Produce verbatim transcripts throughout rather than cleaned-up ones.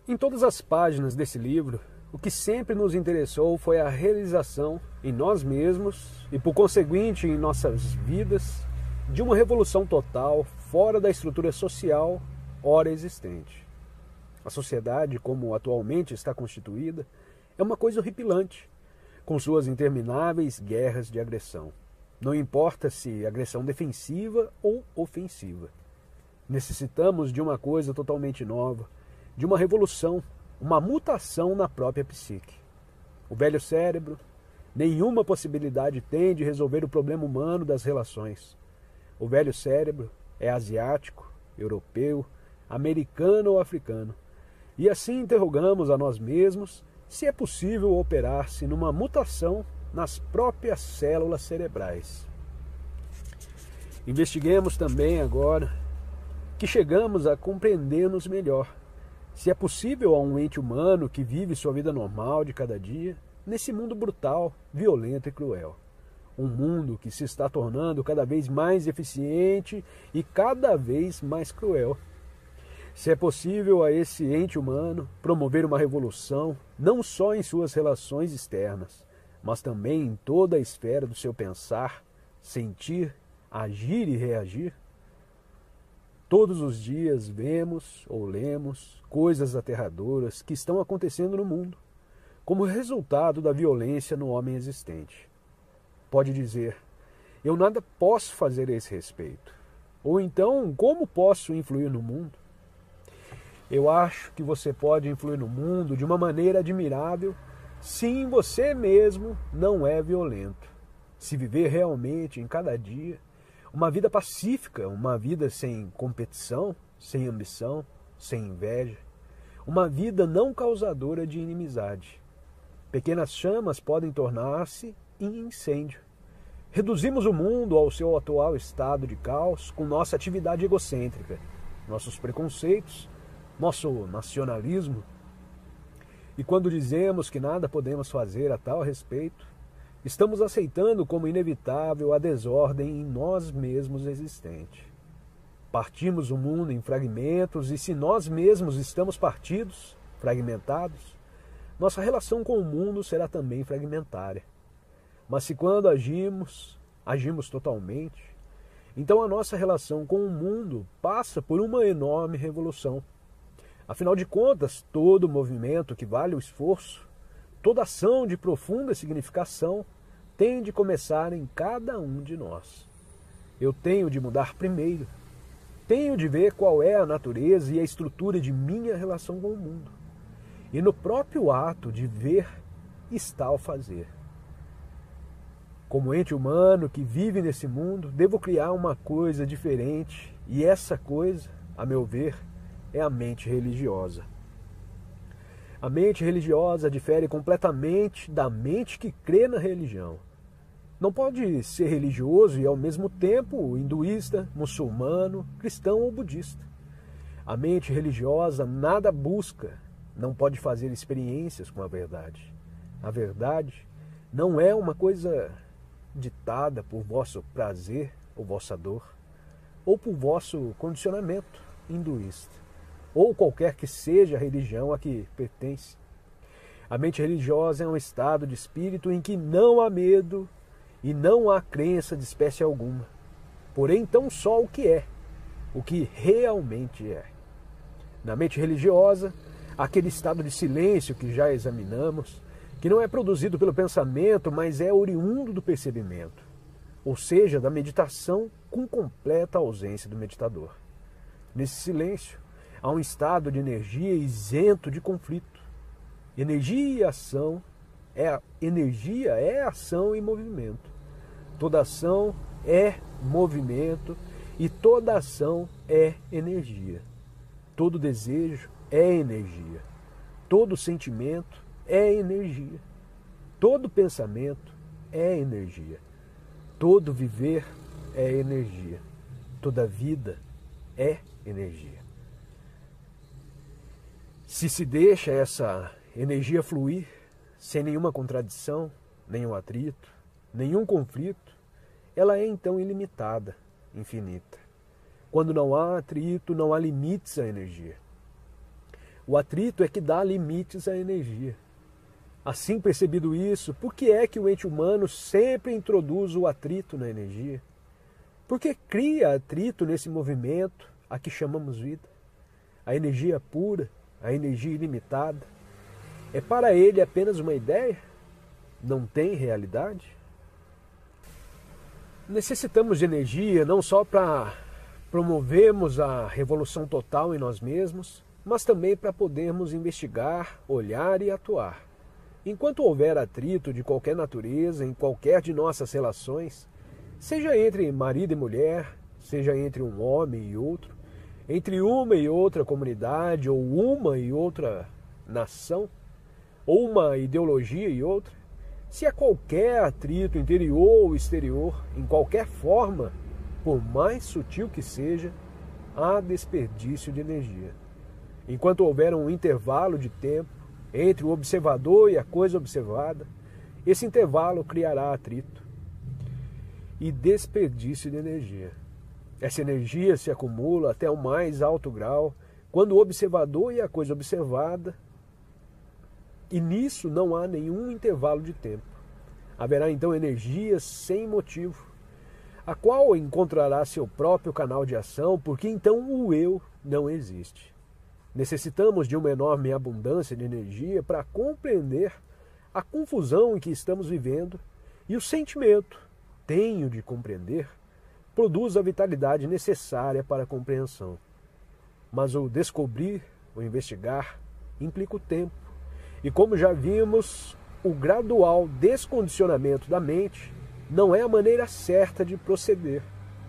Em todas as páginas desse livro, o que sempre nos interessou foi a realização em nós mesmos e, por conseguinte, em nossas vidas, de uma revolução total fora da estrutura social ora existente. A sociedade, como atualmente está constituída, é uma coisa horripilante, com suas intermináveis guerras de agressão. Não importa se agressão defensiva ou ofensiva. Necessitamos de uma coisa totalmente nova, de uma revolução, uma mutação na própria psique. O velho cérebro, nenhuma possibilidade tem de resolver o problema humano das relações. O velho cérebro é asiático, europeu, americano ou africano. E assim interrogamos a nós mesmos se é possível operar-se numa mutação nas próprias células cerebrais. Investiguemos também agora que chegamos a compreender-nos melhor. Se é possível a um ente humano que vive sua vida normal de cada dia, nesse mundo brutal, violento e cruel. Um mundo que se está tornando cada vez mais eficiente e cada vez mais cruel. Se é possível a esse ente humano promover uma revolução, não só em suas relações externas, mas também em toda a esfera do seu pensar, sentir, agir e reagir. Todos os dias vemos ou lemos coisas aterradoras que estão acontecendo no mundo, como resultado da violência no homem existente. Pode dizer, eu nada posso fazer a esse respeito. Ou então, como posso influir no mundo? Eu acho que você pode influir no mundo de uma maneira admirável se em você mesmo não é violento. Se viver realmente em cada dia uma vida pacífica, uma vida sem competição, sem ambição, sem inveja. Uma vida não causadora de inimizade. Pequenas chamas podem tornar-se em incêndio. Reduzimos o mundo ao seu atual estado de caos com nossa atividade egocêntrica, nossos preconceitos, nosso nacionalismo. E quando dizemos que nada podemos fazer a tal respeito, estamos aceitando como inevitável a desordem em nós mesmos existente. Partimos o mundo em fragmentos e se nós mesmos estamos partidos, fragmentados, nossa relação com o mundo será também fragmentária. Mas se quando agimos, agimos totalmente, então a nossa relação com o mundo passa por uma enorme revolução. Afinal de contas, todo movimento que vale o esforço, toda ação de profunda significação tem de começar em cada um de nós. Eu tenho de mudar primeiro. Tenho de ver qual é a natureza e a estrutura de minha relação com o mundo. E no próprio ato de ver está o fazer. Como ente humano que vive nesse mundo, devo criar uma coisa diferente, e essa coisa, a meu ver, é a mente religiosa. A mente religiosa difere completamente da mente que crê na religião. Não pode ser religioso e ao mesmo tempo hinduísta, muçulmano, cristão ou budista. A mente religiosa nada busca, não pode fazer experiências com a verdade. A verdade não é uma coisa ditada por vosso prazer ou vossa dor, ou por vosso condicionamento hinduísta, ou qualquer que seja a religião a que pertence. A mente religiosa é um estado de espírito em que não há medo e não há crença de espécie alguma, porém tão só o que é, o que realmente é. Na mente religiosa, aquele estado de silêncio que já examinamos, que não é produzido pelo pensamento, mas é oriundo do percebimento, ou seja, da meditação com completa ausência do meditador. Nesse silêncio, há um estado de energia isento de conflito. Energia e ação é energia é ação e movimento. Toda ação é movimento e toda ação é energia. Todo desejo é energia. Todo sentimento é energia. Todo pensamento é energia. Todo viver é energia. Toda vida é energia. Se se deixa essa energia fluir, sem nenhuma contradição, nenhum atrito, nenhum conflito, ela é então ilimitada, infinita. Quando não há atrito, não há limites à energia. O atrito é que dá limites à energia. Assim percebido isso, por que é que o ente humano sempre introduz o atrito na energia? Porque cria atrito nesse movimento a que chamamos vida. A energia pura, a energia ilimitada, é para ele apenas uma ideia? Não tem realidade? Necessitamos de energia não só para promovermos a revolução total em nós mesmos, mas também para podermos investigar, olhar e atuar. Enquanto houver atrito de qualquer natureza em qualquer de nossas relações, seja entre marido e mulher, seja entre um homem e outro, entre uma e outra comunidade, ou uma e outra nação, ou uma ideologia e outra, se há qualquer atrito interior ou exterior, em qualquer forma, por mais sutil que seja, há desperdício de energia. Enquanto houver um intervalo de tempo entre o observador e a coisa observada, esse intervalo criará atrito e desperdício de energia. Essa energia se acumula até o mais alto grau quando o observador e a coisa observada, e nisso não há nenhum intervalo de tempo. Haverá então energia sem motivo, a qual encontrará seu próprio canal de ação, porque então o eu não existe. Necessitamos de uma enorme abundância de energia para compreender a confusão em que estamos vivendo, e o sentimento, tenho de compreender, produz a vitalidade necessária para a compreensão. Mas o descobrir, o investigar, implica o tempo. E como já vimos, o gradual descondicionamento da mente não é a maneira certa de proceder.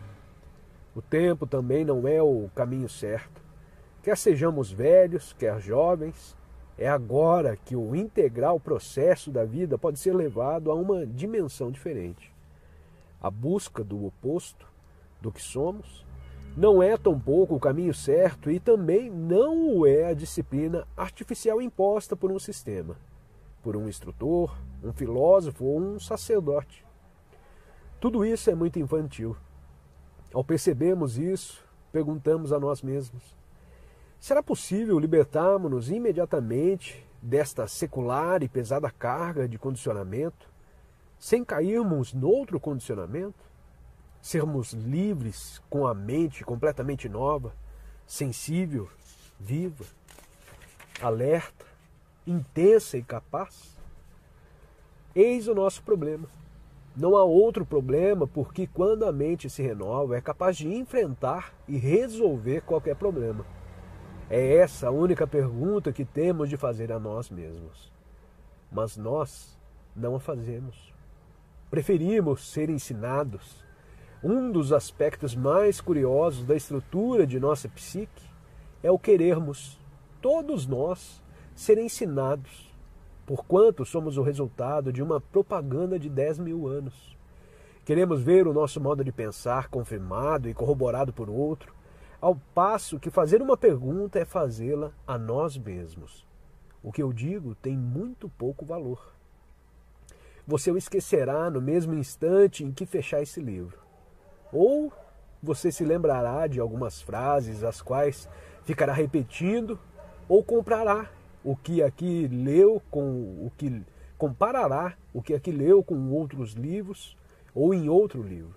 O tempo também não é o caminho certo. Quer sejamos velhos, quer jovens, é agora que o integral processo da vida pode ser levado a uma dimensão diferente. A busca do oposto, do que somos, não é tampouco o caminho certo e também não o é a disciplina artificial imposta por um sistema, por um instrutor, um filósofo ou um sacerdote. Tudo isso é muito infantil. Ao percebermos isso, perguntamos a nós mesmos: será possível libertarmos-nos imediatamente desta secular e pesada carga de condicionamento, sem cairmos noutro condicionamento? Sermos livres com a mente completamente nova, sensível, viva, alerta, intensa e capaz? Eis o nosso problema. Não há outro problema, porque quando a mente se renova, é capaz de enfrentar e resolver qualquer problema. É essa a única pergunta que temos de fazer a nós mesmos. Mas nós não a fazemos. Preferimos ser ensinados. Um dos aspectos mais curiosos da estrutura de nossa psique é o querermos, todos nós, ser ensinados, porquanto somos o resultado de uma propaganda de dez mil anos. Queremos ver o nosso modo de pensar confirmado e corroborado por outro, ao passo que fazer uma pergunta é fazê-la a nós mesmos. O que eu digo tem muito pouco valor. Você o esquecerá no mesmo instante em que fechar esse livro. Ou você se lembrará de algumas frases as quais ficará repetindo, ou comprará o que aqui leu com o que comparará o que aqui leu com outros livros ou em outro livro.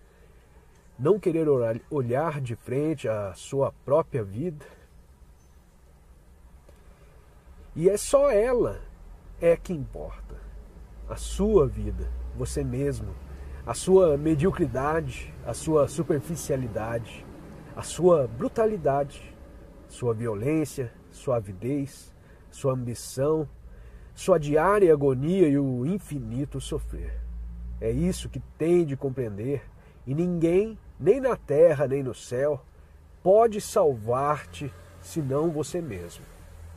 Não querer olhar de frente à sua própria vida, e é só ela é que importa. A sua vida, você mesmo, a sua mediocridade, a sua superficialidade, a sua brutalidade, sua violência, sua avidez, sua ambição, sua diária agonia e o infinito sofrer. É isso que tem de compreender, e ninguém, nem na terra nem no céu, pode salvar-te senão você mesmo.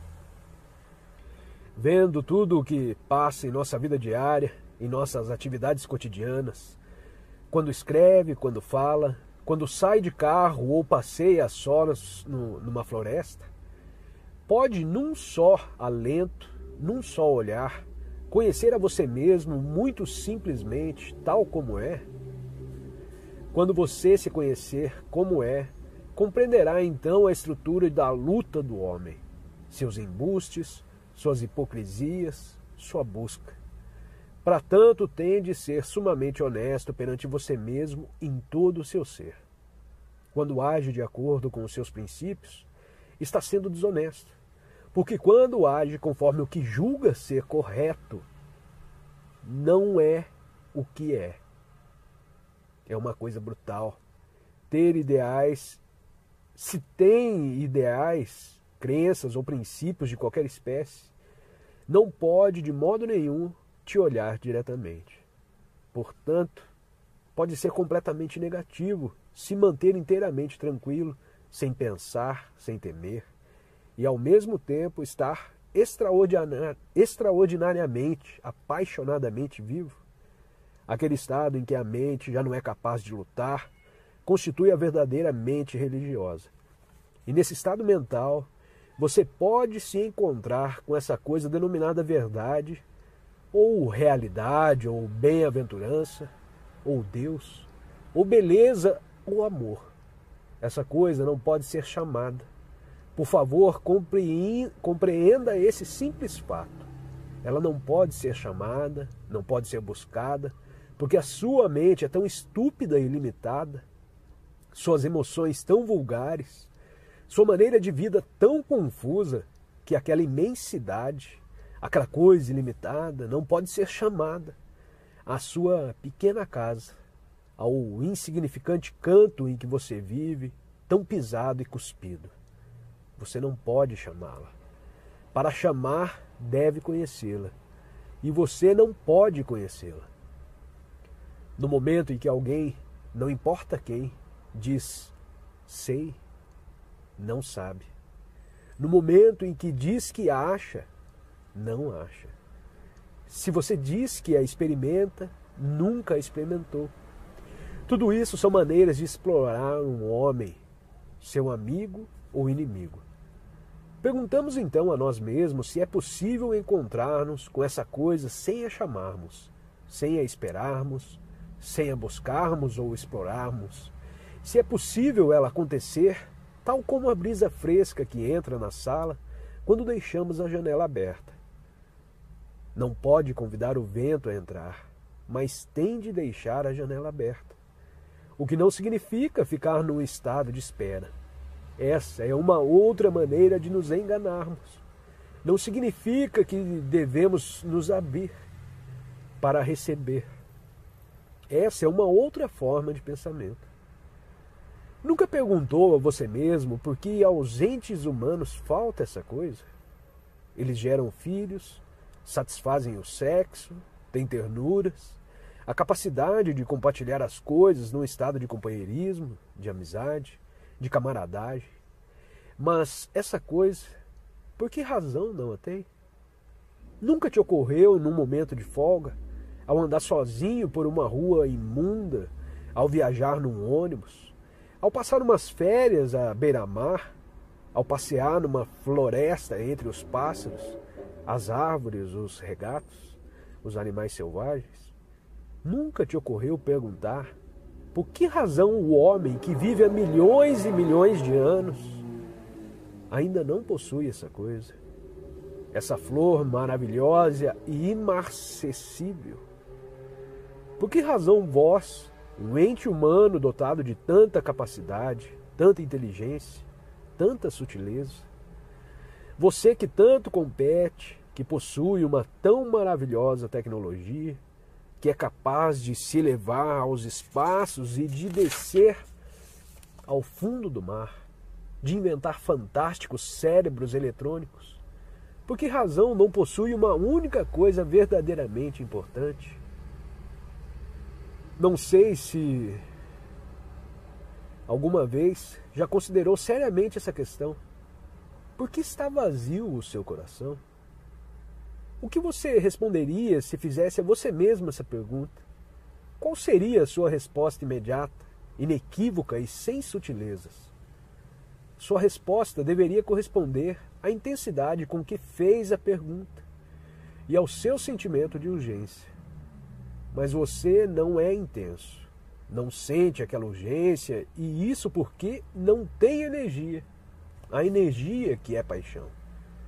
Vendo tudo o que passa em nossa vida diária, em nossas atividades cotidianas, quando escreve, quando fala, quando sai de carro ou passeia a solas no, numa floresta, pode num só alento, num só olhar, conhecer a você mesmo muito simplesmente, tal como é? Quando você se conhecer como é, compreenderá então a estrutura da luta do homem. seus embustes, suas hipocrisias, sua busca. Para tanto, tem de ser sumamente honesto perante você mesmo em todo o seu ser. Quando age de acordo com os seus princípios, está sendo desonesto. Porque quando age conforme o que julga ser correto, não é o que é. É uma coisa brutal. Ter ideais, se tem ideais, crenças ou princípios de qualquer espécie, não pode de modo nenhum te olhar diretamente. Portanto, pode ser completamente negativo se manter inteiramente tranquilo, sem pensar, sem temer, e ao mesmo tempo estar extraordinariamente, apaixonadamente vivo. Aquele estado em que a mente já não é capaz de lutar, constitui a verdadeira mente religiosa. E nesse estado mental, você pode se encontrar com essa coisa denominada verdade, ou realidade, ou bem-aventurança, ou Deus, ou beleza, ou amor. Essa coisa não pode ser chamada. Por favor, compreenda esse simples fato. Ela não pode ser chamada, não pode ser buscada, porque a sua mente é tão estúpida e limitada, suas emoções tão vulgares, sua maneira de vida tão confusa, que aquela imensidade, aquela coisa ilimitada, não pode ser chamada. A sua pequena casa, ao insignificante canto em que você vive, tão pisado e cuspido. Você não pode chamá-la. Para chamar, deve conhecê-la. E você não pode conhecê-la. No momento em que alguém, não importa quem, diz sei, não sabe. No momento em que diz que acha, não acha. Se você diz que a experimenta, nunca a experimentou. Tudo isso são maneiras de explorar um homem, seu amigo ou inimigo. Perguntamos então a nós mesmos se é possível encontrar-nos com essa coisa sem a chamarmos, sem a esperarmos, sem a buscarmos ou explorarmos. Se é possível ela acontecer, tal como a brisa fresca que entra na sala quando deixamos a janela aberta. Não pode convidar o vento a entrar, mas tem de deixar a janela aberta. O que não significa ficar num estado de espera. Essa é uma outra maneira de nos enganarmos. Não significa que devemos nos abrir para receber. Essa é uma outra forma de pensamento. Nunca perguntou a você mesmo por que aos entes humanos falta essa coisa? Eles geram filhos, satisfazem o sexo, têm ternuras, a capacidade de compartilhar as coisas num estado de companheirismo, de amizade, de camaradagem. Mas essa coisa, por que razão não a tem? Nunca te ocorreu num momento de folga, ao andar sozinho por uma rua imunda, ao viajar num ônibus, ao passar umas férias à beira-mar, ao passear numa floresta entre os pássaros, as árvores, os regatos, os animais selvagens? Nunca te ocorreu perguntar por que razão o homem que vive há milhões e milhões de anos ainda não possui essa coisa? Essa flor maravilhosa e imarcessível? Por que razão vós, um ente humano dotado de tanta capacidade, tanta inteligência, tanta sutileza, você que tanto compete, que possui uma tão maravilhosa tecnologia, que é capaz de se elevar aos espaços e de descer ao fundo do mar, de inventar fantásticos cérebros eletrônicos, por que razão não possui uma única coisa verdadeiramente importante? Não sei se alguma vez já considerou seriamente essa questão. Por que está vazio o seu coração? O que você responderia se fizesse a você mesmo essa pergunta? Qual seria a sua resposta imediata, inequívoca e sem sutilezas? Sua resposta deveria corresponder à intensidade com que fez a pergunta e ao seu sentimento de urgência. Mas você não é intenso, não sente aquela urgência, e isso porque não tem energia, a energia que é paixão.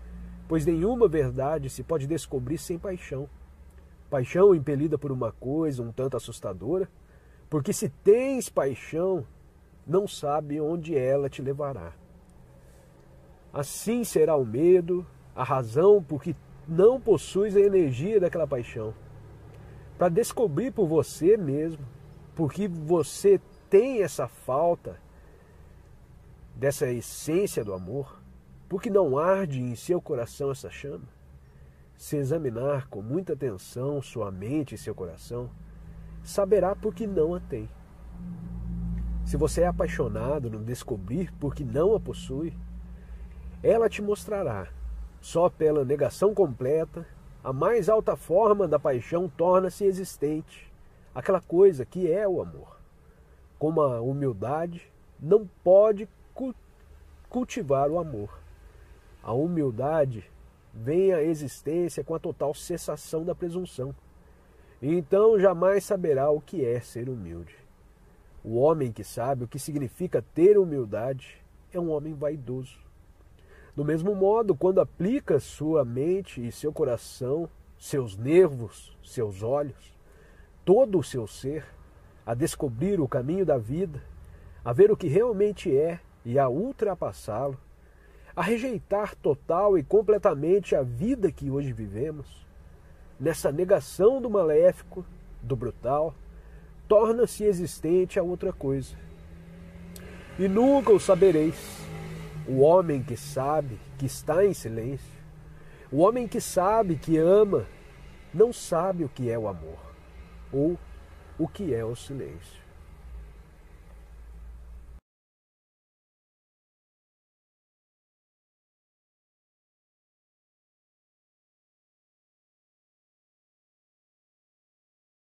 pois nenhuma verdade se pode descobrir sem paixão. Paixão impelida por uma coisa um tanto assustadora, porque se tens paixão, não sabe onde ela te levará. Assim será o medo, a razão porque não possuis a energia daquela paixão. Para descobrir por você mesmo, porque você tem essa falta dessa essência do amor, porque não arde em seu coração essa chama, se examinar com muita atenção sua mente e seu coração, saberá porque não a tem. Se você é apaixonado no descobrir porque não a possui, ela te mostrará, só pela negação completa, a mais alta forma da paixão torna-se existente, aquela coisa que é o amor. Como a humildade não pode cultivar o amor. A humildade vem à existência com a total cessação da presunção. E então jamais saberá o que é ser humilde. O homem que sabe o que significa ter humildade é um homem vaidoso. Do mesmo modo, quando aplica sua mente e seu coração, seus nervos, seus olhos, todo o seu ser, a descobrir o caminho da vida, a ver o que realmente é e a ultrapassá-lo, a rejeitar total e completamente a vida que hoje vivemos, nessa negação do maléfico, do brutal, torna-se existente a outra coisa. E nunca o sabereis. O homem que sabe que está em silêncio, o homem que sabe que ama, não sabe o que é o amor, ou o que é o silêncio.